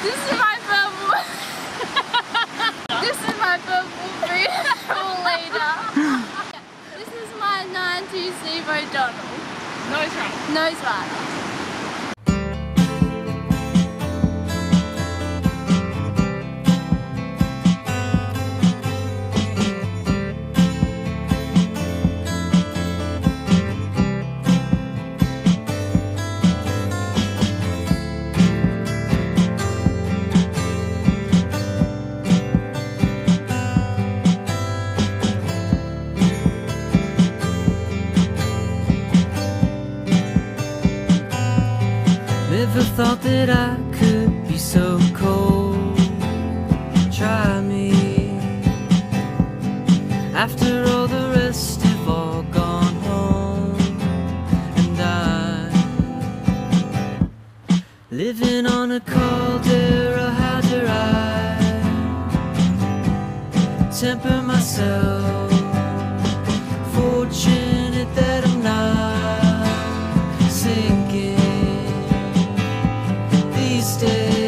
This is my purple. This is my purple beautiful leader. This is my 920 O'Donnell Noserider. Never thought that I could be so cold. Try me. After all the rest have all gone home, and I'm living on a caldera. How do I temper myself? Fortunate that I'm not sinking these days.